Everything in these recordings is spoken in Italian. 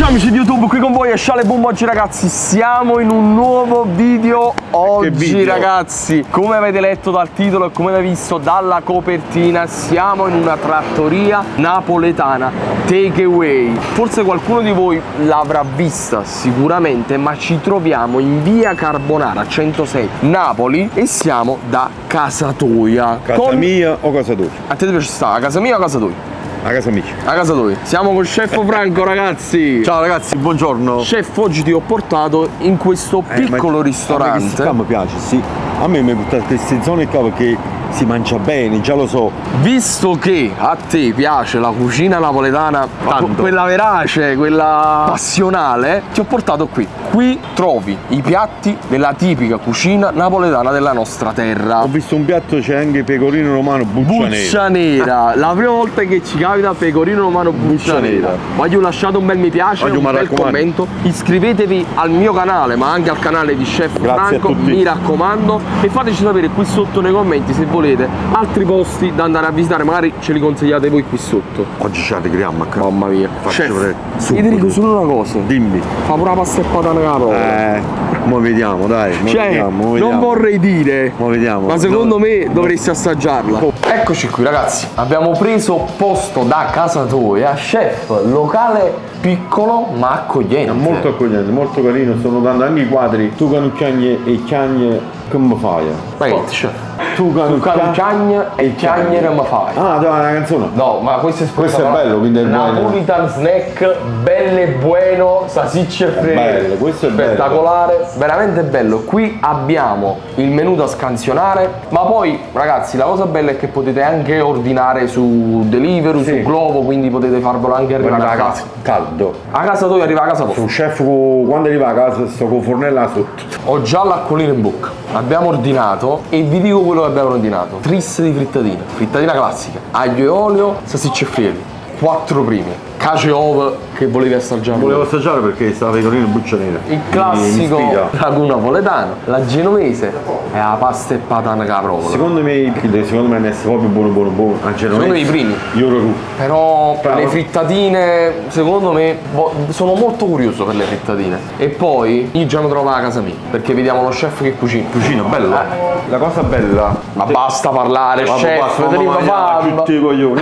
Ciao amici di YouTube, qui con voi è Sciale Boom. Oggi ragazzi siamo in un nuovo video. Oggi ragazzi, come avete letto dal titolo e come avete visto dalla copertina, siamo in una trattoria napoletana takeaway. Forse qualcuno di voi l'avrà vista sicuramente, ma ci troviamo in via Carbonara 106 Napoli e siamo da Casatoia. Casa mia o casa tua? A te piace stare a casa mia o a casa tua? A casa amici. A casa tua. Siamo con Chef Franco ragazzi. Ciao ragazzi, buongiorno. Chef, oggi ti ho portato in questo piccolo ristorante. A me mi piace, sì. A me mi portate queste zone qua perché si mangia bene, già lo so. Visto che a te piace la cucina napoletana, quella verace, quella passionale, ti ho portato qui. Qui trovi i piatti della tipica cucina napoletana della nostra terra. Ho visto un piatto, c'è anche pecorino romano buccia nera. La prima volta che ci capita pecorino romano buccia nera. Voglio lasciate un bel mi piace, un bel commento. Iscrivetevi al mio canale, ma anche al canale di Chef Franco, mi raccomando, e fateci sapere qui sotto nei commenti se volete altri posti da andare a visitare, magari ce li consigliate voi qui sotto. Oggi ci arriviamo a casa. Mamma mia. Chef, io ti dico solo una cosa. Dimmi. Fa pure la pasta e patata nella prova. Mo vediamo, dai. Vediamo. Non vorrei dire, ma secondo me dovresti assaggiarla. Eccoci qui ragazzi, abbiamo preso posto da Casatoia. Chef, locale piccolo ma accogliente. Molto accogliente, molto carino, sto notando anche i quadri. Tu canucciagne e chiagne come fai? Ragazzi, chef. Tu canucciagne e chiagne come fai? Ah, dai, una canzone. No, ma questo è bello, quindi è Napolitan snack, belle buono, salsicce fresche. Bello, questo è spettacolare, bello. Veramente bello. Qui abbiamo il menù da scansionare, ma poi ragazzi la cosa bella è che potete anche ordinare su Deliveroo, su Glovo, quindi potete farvelo anche arrivare a casa. Caldo. A casa tua arriva a casa tua. Chef, quando arriva a casa sto con fornella sotto. Ho già l'acquolina in bocca. Abbiamo ordinato e vi dico quello che abbiamo ordinato. Tris di frittatina, frittatina classica, aglio e olio, salsicce e friuli, 4 primi, cacio e ovo che volevi assaggiare. Volevo assaggiare perché stava pecorino in buccia nera. Il classico ragù napoletano, la genovese e la pasta e patata caprovola. Secondo me ne è proprio buono. Secondo me i primi. Io però le frittatine, secondo me, sono molto curioso per le frittatine. E poi io già mi trovo a casa mia, perché vediamo lo chef che cucina. Cucina, bello. La cosa bella. Ma basta parlare, chef, tutti i coglioni,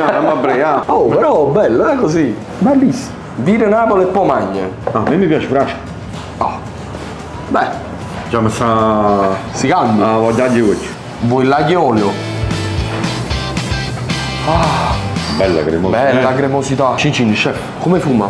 oh, però bello, è così. Bellissimo. Vire Napoli e poi magna. A me mi piace. Oh. Beh. Già mi sta. Si cambia. Ah, voglio oggi. Vuoi l'aglio e olio? Ah. Bella cremosità. Bella cremosità. Cincin, chef. Come fuma?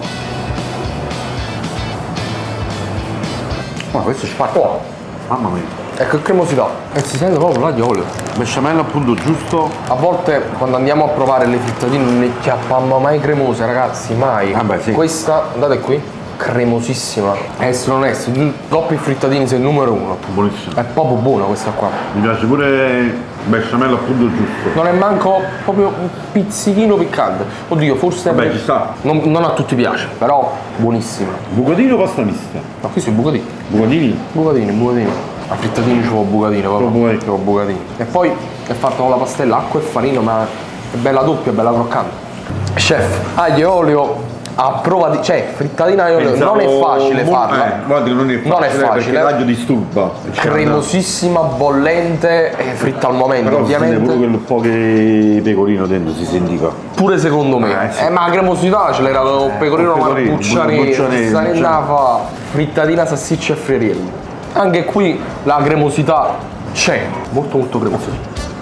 Ma questo è spacco. Mamma mia. Ecco che cremosità. E si sente proprio l'aglio e olio. Besciamella appunto giusto. A volte quando andiamo a provare le frittatine non ne chiappiamo mai cremose, ragazzi, mai. Sì. Questa, guardate qui, cremosissima. Essere onesti, troppi frittatini sei il numero uno. Buonissimo. È proprio buona questa qua. Mi piace pure besciamella appunto giusto. Non è manco proprio un pizzichino piccante. Oddio, forse. Vabbè, ci sta. Non a tutti piace, però buonissima. Bucatino o pasta mista? Ma qui sono bucatini. Bucatini? Bucatini. A frittatini ci vuole bucatino proprio. Ci vuole bucatini. E poi è fatto con la pastella, acqua e farina, ma è bella doppia, bella croccante. Chef, aglio e olio a prova di. Cioè, frittatina e olio non è facile farla. Guarda che non è facile perché l'aglio disturba. Cremosissima, bollente e fritta al momento. Però ovviamente. Pure quel po' che pecorino dentro si sentiva. Pure secondo me. Sì. Ma la cremosità ce l'era con pecorino ma buccia nera. Frittatina, salsiccia e friarielli. Anche qui la cremosità c'è, molto cremosa.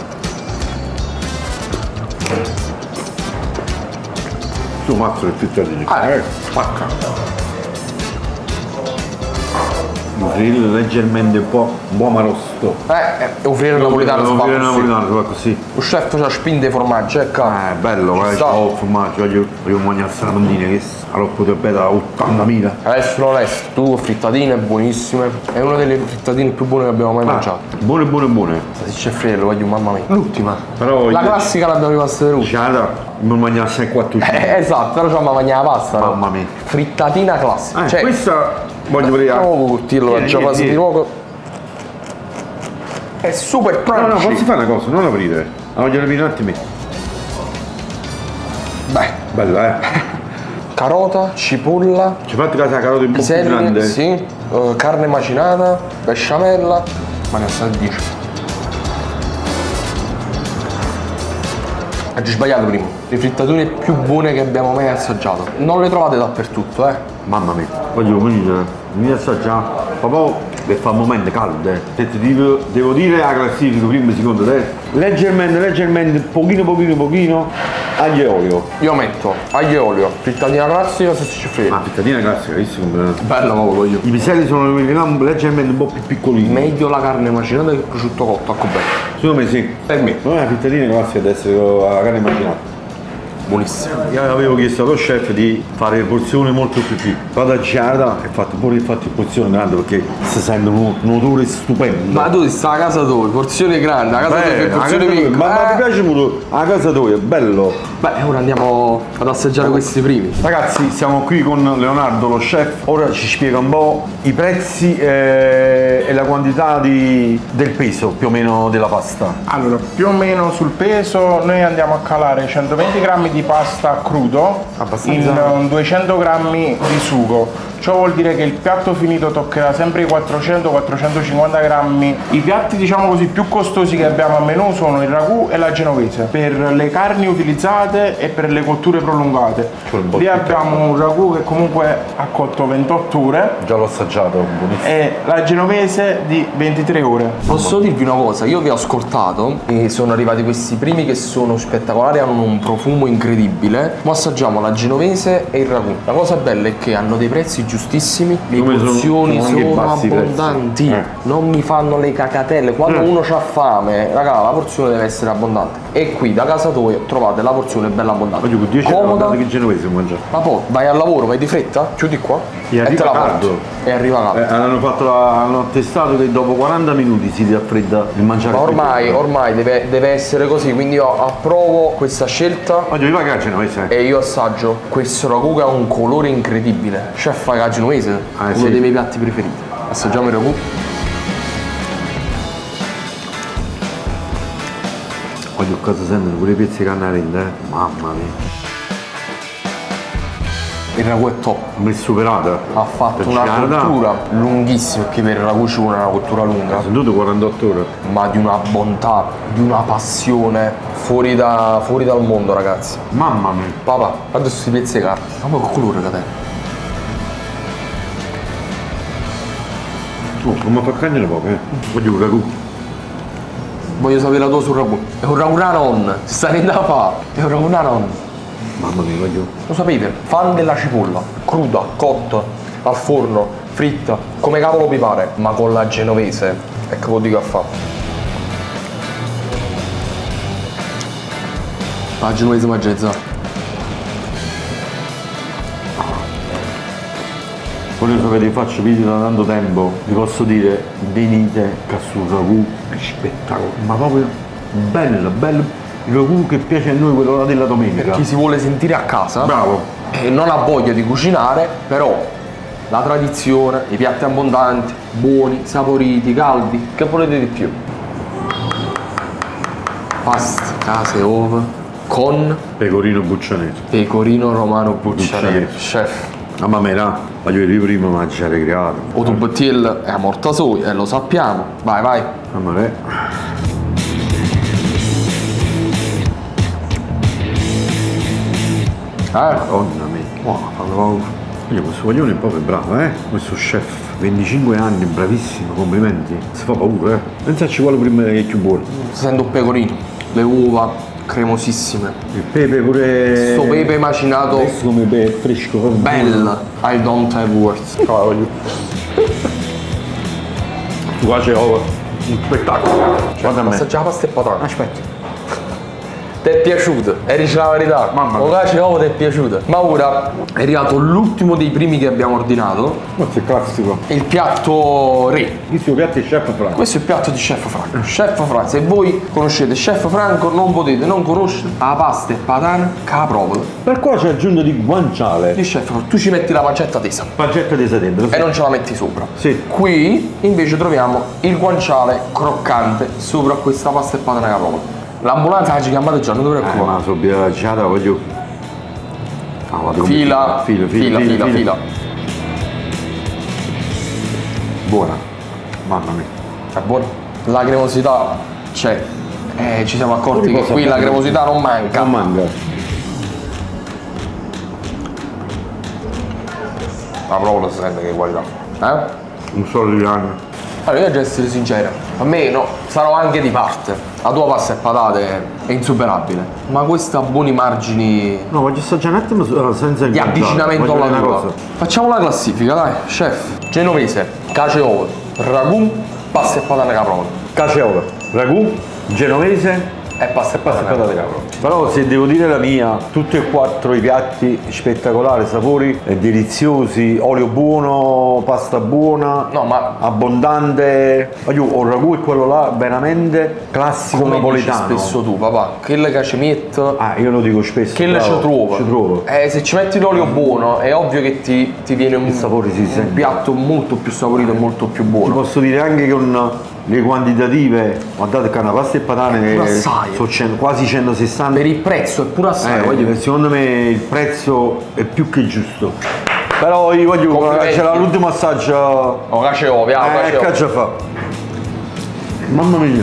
Tu mazzo che frittatine. Spacca. Un fririllo leggermente un po' rosto. Un fririllo napoletano. Un fririllo napoletano va così. Un chef c'ha spinte di formaggio, ecco. Bello, c'ho il formaggio, voglio mangiare la mandina che allora potrebbe da 80.000. Adesso onesto, tu frittatine buonissime. È una delle frittatine più buone che abbiamo mai mangiato. Buone. Salsiccia e friello, voglio mamma mia. L'ultima. Però la classica l'abbiamo rimasta per ultima. Non mangiare 6-4 esatto, però c'è mangiare la pasta. Mamma mia. Frittatina classica. Cioè, questa voglio vedere. Curtirlo, già quasi di nuovo. È super crunchy. No, posso fare una cosa, non aprire. La voglio aprire un attimo. Beh, bella, carota, cipolla, Ci fate caso la carota un po' più piselli, grande? sì, carne macinata, besciamella, ma ne ha 10. Hai già sbagliato prima. Le frittature più buone che abbiamo mai assaggiato. Non le trovate dappertutto, Mamma mia, voglio venire a assaggiare. Proprio per fare un momento caldo. Se ti devo dire la classifica prima e secondo te. Leggermente, pochino, aglio e olio. Io metto aglio e olio, frittatina classica, salsiccia fredda. Ma frittatina classica, visto come. Bella, ma lo io. I piselli sono leggermente un po' più piccolini. Meglio la carne macinata che il prosciutto cotto, ecco bene. Secondo me sì. Per me. Non è la frittatina classica deve essere la carne macinata. Buonissimo. Io avevo chiesto allo chef di fare porzioni molto più piccole. Vado a girare e fatto pure infatti porzione grande perché si sente un odore stupendo. Ma tu sta a casa tua, porzione grande, a casa tua che porzione piccola. Ma mi piace molto a casa tua, è bello. Beh, ora andiamo ad assaggiare questi primi. Ragazzi, siamo qui con Leonardo, lo chef. Ora ci spiega un po' i prezzi e la quantità del peso più o meno della pasta. Allora, più o meno sul peso noi andiamo a calare 120 grammi di pasta crudo Abbastanza. in 200 grammi di sugo. Ciò vuol dire che il piatto finito toccherà sempre i 400-450 grammi. I piatti, diciamo così, più costosi che abbiamo a menù sono il ragù e la genovese, per le carni utilizzate e per le cotture prolungate. Lì abbiamo un ragù che comunque ha cotto 28 ore Già l'ho assaggiato, buonissimo. e la genovese di 23 ore. Posso dirvi una cosa, io vi ho ascoltato e sono arrivati questi primi che sono spettacolari, hanno un profumo incredibile. Ma assaggiamo la genovese e il ragù. La cosa bella è che hanno dei prezzi giustissimi, le Come porzioni sono anche sono bassi i prezzi. abbondanti, Eh. non mi fanno le cacatelle. Quando uno ha fame, raga, la porzione deve essere abbondante. E qui da casa tua trovate la porzione bella abbondante. Voglio con 10 comoda. euro che genovese mangiare. Ma poi vai al lavoro, vai di fretta, chiudi qua E arriva te la caldo. porti. E arriva caldo. Hanno testato che dopo 40 minuti si raffredda il mangiare. Ma ormai deve essere così, quindi io approvo questa scelta. Voglio vi pagare genovese. E io assaggio questo ragù che ha un colore incredibile. Chef, fai la genovese, uno sì. dei miei piatti preferiti. Assaggiamo il ragù. Voglio cosa sentono pure i pezzi di cannarella, Mamma mia. Il ragù è top. Mi è superata. Ha fatto Per una Giada. cottura lunghissima, perché per il ragù ci vuole una cottura lunga, Sono tutte 48 ore. ma di una bontà, di una passione fuori dal mondo, ragazzi. Mamma mia. Papà, guarda questi pezzi di carne. Ma che colore che te? Oh, come fa cagnare poco, Voglio un ragù. Voglio sapere la tua sul ragù. È un ragù da nonna, si sta da fare. È un ragù da nonna. Mamma mia, voglio. Lo sapete? Fan della cipolla, cruda, cotta, al forno, fritta, come cavolo vi pare, ma con la genovese. Ecco lo dico a fa. La genovese maggiezza. Voglio sapere che faccio video da tanto tempo. Vi posso dire, venite che sul ragù è spettacolo. Ma proprio bello. Il ragù che piace a noi, quello là della domenica. Chi si vuole sentire a casa Bravo. e non ha voglia di cucinare, però la tradizione, i piatti abbondanti, buoni, saporiti, caldi, che volete di più? Pasta, case, uova, con Pecorino buccianetto. pecorino romano buccianetto. Buccianetto. Chef, Mamma mia, voglio dire prima mangiare creato. o tu bottigliel è a morta soia, lo sappiamo. Vai. Mamma mia. Madonna mia. Wow. Io questo coglione è proprio bravo, Questo chef, 25 anni, bravissimo, complimenti. Si fa paura, Pensa ci vuole prima che è più buono. Sento un pecorino, le uova cremosissime. Il pepe pure. Sto pepe macinato, Adesso come pepe è fresco, proprio bella. I don't have words. Tu qua c'è un spettacolo. Guarda a me. Assaggia la pasta e patata. Aspetta. Ti è piaciuto? E dici la verità? Mamma mia. Lo cacio nuovo ti è piaciuto? Ma ora è arrivato l'ultimo dei primi che abbiamo ordinato. Questo è classico. Il piatto re. Questo piatto è chef Franco. Questo è il piatto di Chef Franco. Chef Franco, se voi conoscete Chef Franco non potete non conoscere la pasta e patata che la provola. Per qua c'è aggiunto di guanciale. Di Chef Franco, tu ci metti la pancetta tesa Pancetta di dentro. e non ce la metti sopra. Sì. Qui invece troviamo il guanciale croccante sopra questa pasta e patata che la provola. L'ambulanza ci ha chiamato già, non dovrebbe qua. Ma sono biaggiata, voglio. Fila. Buona, mamma mia. È buona. La cremosità c'è. Ci siamo accorti che qui la cremosità non manca. Non manca. Ma proprio si sente che qualità. Un solo di anno. Allora, io devo essere sincero, a me no, sarò anche di parte. La tua pasta e patate è insuperabile, ma questa ha buoni margini No, voglio assaggiare un attimo senza di avvicinamento alla tua. cosa. Facciamo la classifica, dai, chef. Genovese, cacio e uova, ragù, pasta e patate caprone. Cacio e uova, ragù, genovese E pasta e patate caprone. Però se devo dire la mia, tutti e quattro i piatti spettacolari, sapori deliziosi, olio buono, pasta buona, No, ma abbondante. Un ragù è quello là veramente classico come napoletano. dici spesso tu, papà, quelle che ci metti, Io lo dico spesso. che le ci bravo, ci trovo. trova. Se ci metti l'olio buono, è ovvio che ti viene un sapore si sente. piatto molto più saporito e molto più Ti buono. posso dire anche che con le quantitative, guardate che una pasta e patate assai. sono quasi 160. Per il prezzo è pure assai, voglio Secondo me il prezzo è più che giusto. Però io voglio Complimenti. c'era l'ultimo assaggio. Oh, cacio e uova, Che già fa? Mamma mia.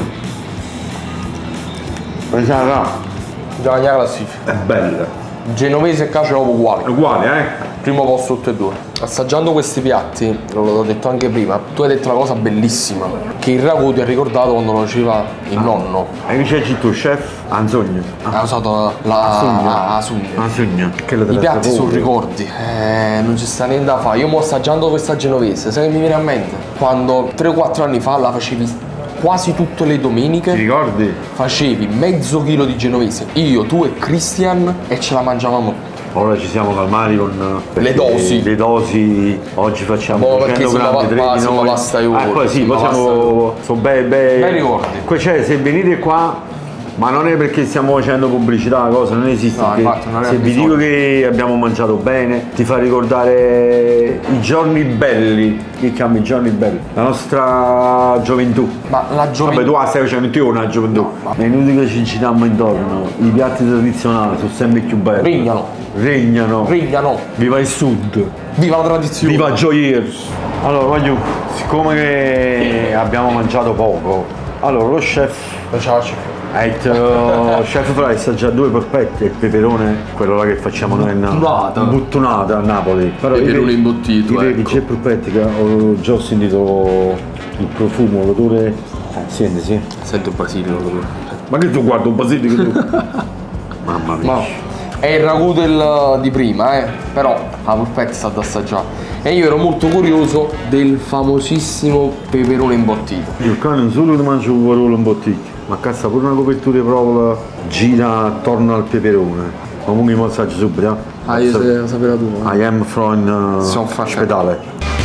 Già Già la classifica. è bella. Genovese e cacio e uova uguali. Uguale, Primo posto tutte e due. Assaggiando questi piatti, l'ho detto anche prima, tu hai detto una cosa bellissima, che il ragù ti ha ricordato quando lo faceva il nonno. E che c'è tu, chef? Anzogno. Ha usato la sugna. Anzogno. I piatti sono ricordi, non ci sta niente da fare. Io mo assaggiando questa genovese, sai che mi viene a mente? Quando 3-4 anni fa la facevi quasi tutte le Ti domeniche, ricordi? facevi mezzo chilo di genovese, io, tu e Christian, e ce la mangiavamo. Ora ci siamo calmati con Le dosi. Le dosi, oggi facciamo Boh, perché 100 si grammi, va- 3 va- di si va noi. pasta e uova, Poi sì, si va possiamo. Sono bei ricordi. Cioè, se venite qua, ma non è perché stiamo facendo pubblicità, cosa, non esiste. No, perché infatti, non è se vi bisogno. dico che abbiamo mangiato bene, ti fa ricordare i giorni belli. Che chiami i giorni belli? La nostra gioventù. Ma la gioventù. Vabbè, tu stai facendo tu una gioventù. È inutile che ci giriamo intorno. I piatti tradizionali sono sempre più belli. Regnano. Viva il sud. Viva la tradizione. Viva Gioiers. Allora, voglio, siccome che abbiamo mangiato poco, allora lo chef Ciao, chef. ha detto, chef Fry assaggia 2 polpette e il peperone, quello là che facciamo noi buttonata a Napoli. Però Peperone imbottito, i ecco. c'è polpette che ho già sentito il profumo, l'odore. Senti, sì. Sento il basilico. Ma che tu guarda un basilico tu? Mamma mia. Ma è il ragù di prima, però la polpetta è stata assaggiata. E io ero molto curioso del famosissimo peperone imbottito. Io qua non solo mangio un parolo in bottiglia, ma cazzo pure una copertura proprio gira attorno al peperone. Comunque mi assaggio subito. Io sapevo tu. I am from Sono fatto. ospedale.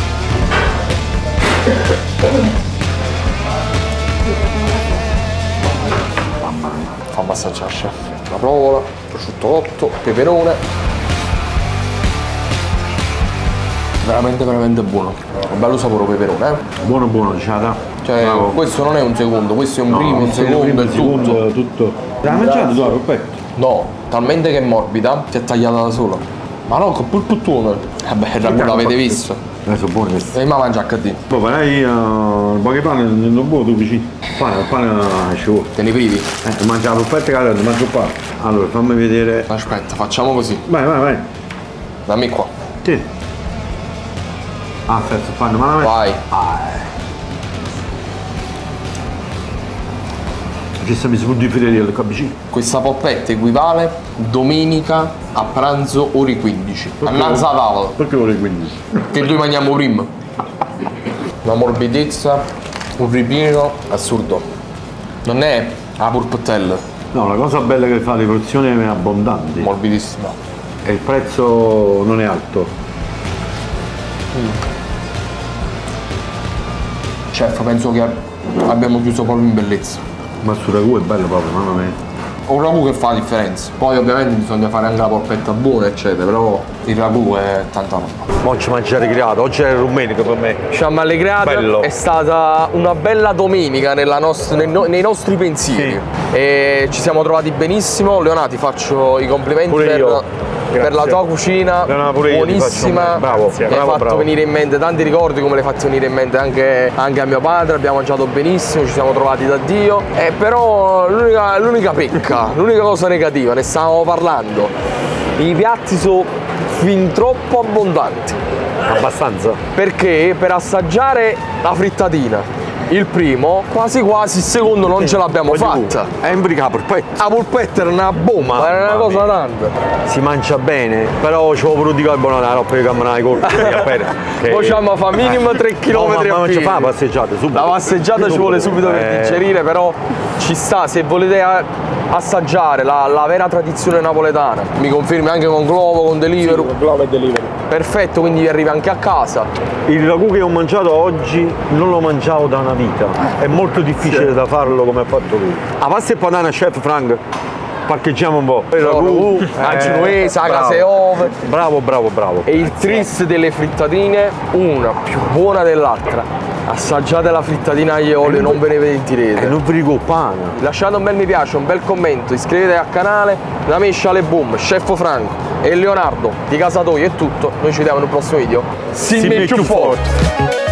Fammi assaggiare, chef. La provola, prosciutto cotto, peperone. Veramente buono. Un bello sapore peperone, Buono buono, diciamo. Cioè, questo non è un secondo, questo è un primo, un secondo, è tutto. tutto. L'hai mangiato tu la polpetta? No, talmente che è morbida, si è tagliata da sola. Ma no, con pur puttone. Vabbè, il ragù l'avete visto. Sono buoni questi. E ma mangia HD. Poi vai il poche pane non buono tu vicino. Il pane ci vuole. Te ne privi? Mangia la polpetta che mangio qua. Allora fammi vedere. Aspetta, facciamo così. Vai. Dammi qua. Sì. Aspetta, fanno malamente. Vai. Ci sta messo punto di fedelia al vicino. Questa poppetta equivale domenica a pranzo ore 15. Annanzi a tavola. Perché vuole 15? Che noi mangiamo prima. Una morbidezza, un ripieno assurdo. Non è la polpettella, No, la cosa bella che fa le porzioni è abbondanti morbidissima. e il prezzo non è alto. Chef, penso che abbiamo chiuso proprio in bellezza. Ma sul ragù è bello proprio, mamma mia. Un ragù che fa la differenza. Poi ovviamente bisogna fare anche la polpetta buona, eccetera, però il ragù è tanta roba. Oggi mangiare creato, oggi è domenica per me. Ci siamo allegrati, Bello. è stata una bella domenica nei nostri pensieri. Sì. E ci siamo trovati benissimo. Leonà, ti faccio i complimenti Pure io. per la tua cucina buonissima. Bravo, mi hai fatto venire in mente tanti ricordi, come l'hai fatto venire in mente anche a mio padre. Abbiamo mangiato benissimo, ci siamo trovati da Dio. Però l'unica pecca, l'unica cosa negativa, ne stavamo parlando, i piatti sono fin troppo abbondanti. Abbastanza. Perché per assaggiare la frittatina, il primo, quasi quasi, il secondo non ce l'abbiamo fatta. È imbrica polpetta. La polpetta era una bomba, era una cosa tanta. Si mangia bene, però ci vuole di carbonato, la roba di camminare corta. Poi ci fa minimo 3 km a ma ci piedi. fa la passeggiata subito. La passeggiata ci vuole subito per digerire, però ci sta, se volete assaggiare la vera tradizione napoletana. Mi confermi anche con Glovo, con Deliveroo? Sì, Glovo e Deliveroo. Perfetto, quindi vi arriva anche a casa. Il ragù che ho mangiato oggi non lo mangiavo da una vita. È molto difficile da farlo come ha fatto lui. La pasta e panana, chef Frank. Parcheggiamo un po'. Il ragù, la genovese, la caseove. Bravo. E il tris delle frittatine, una più buona dell'altra. Assaggiate la frittatina agli olio e non ve ne pentirete. E non vi dico pane. Lasciate un bel mi piace, un bel commento, iscrivetevi al canale. Da me Sciale Boom, Chef Franco e Leonardo di Casatoio è tutto. Noi ci vediamo nel prossimo video. Si più forte.